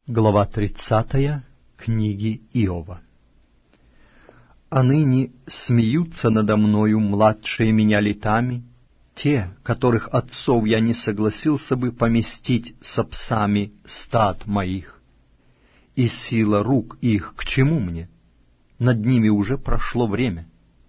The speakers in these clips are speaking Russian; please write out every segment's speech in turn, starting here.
Глава 30 книги Иова. «А ныне смеются надо мною младшие меня летами, те, которых отцов я не согласился бы поместить со псами стад моих. И сила рук их к чему мне? Над ними уже прошло время.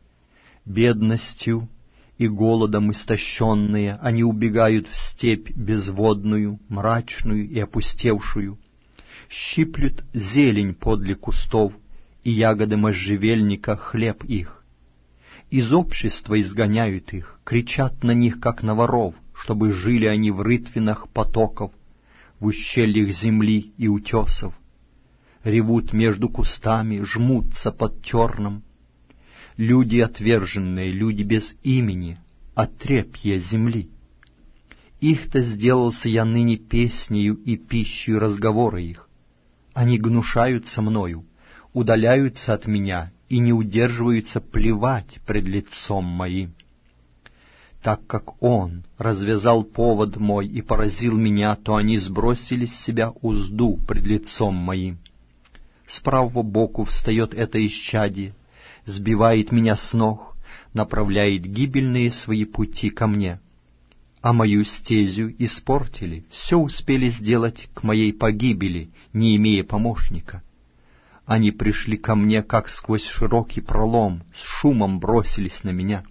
Бедностью и голодом истощенные они убегают в степь безводную, мрачную и опустевшую, щиплют зелень подле кустов, и ягоды можжевельника хлеб их. Из общества изгоняют их, кричат на них, как на воров, чтобы жили они в рытвинах потоков, в ущельях земли и утесов. Ревут между кустами, жмутся под терном. Люди отверженные, люди без имени, отрепья земли. Их-то сделался я ныне песнею и пищей разговора их. Они гнушаются мною, удаляются от меня и не удерживаются плевать пред лицом моим. Так как Он развязал повод мой и поразил меня, то они сбросили с себя узду пред лицом моим. С правого боку встает это исчадие, сбивает меня с ног, направляет гибельные свои пути ко мне. А мою стезю испортили, все успели сделать к моей погибели, не имея помощника. Они пришли ко мне, как сквозь широкий пролом, с шумом бросились на меня.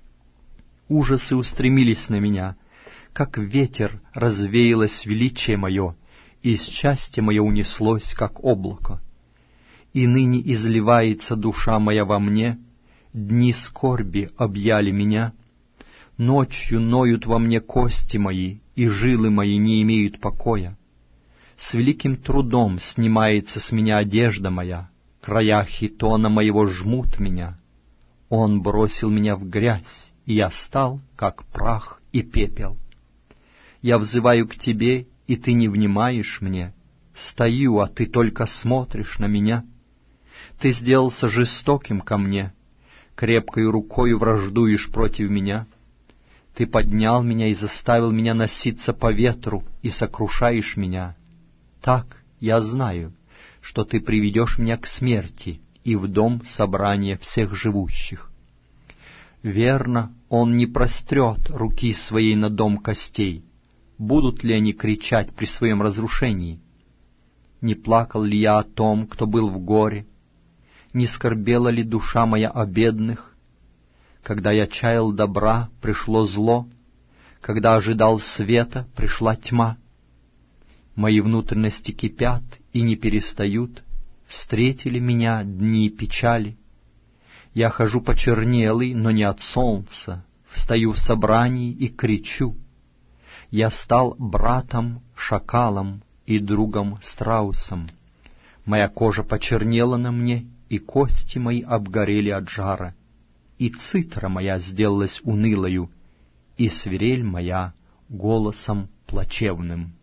Ужасы устремились на меня, как ветер развеялось величие мое, и счастье мое унеслось, как облако. И ныне изливается душа моя во мне, дни скорби объяли меня. Ночью ноют во мне кости мои, и жилы мои не имеют покоя. С великим трудом снимается с меня одежда моя, края хитона моего жмут меня. Он бросил меня в грязь, и я стал, как прах и пепел. Я взываю к тебе, и ты не внимаешь мне. Стою, а ты только смотришь на меня. Ты сделался жестоким ко мне, крепкой рукою враждуешь против меня. Ты поднял меня и заставил меня носиться по ветру, и сокрушаешь меня. Так я знаю, что ты приведешь меня к смерти и в дом собрания всех живущих. Верно, он не прострет руки своей на дом костей. Будут ли они кричать при своем разрушении? Не плакал ли я о том, кто был в горе? Не скорбела ли душа моя о бедных? Когда я чаял добра, пришло зло, когда ожидал света, пришла тьма. Мои внутренности кипят и не перестают, встретили меня дни печали. Я хожу почернелый, но не от солнца, встаю в собрании и кричу. Я стал братом-шакалом и другом-страусом. Моя кожа почернела на мне, и кости мои обгорели от жара. И цитра моя сделалась унылою, и свирель моя голосом плачевным.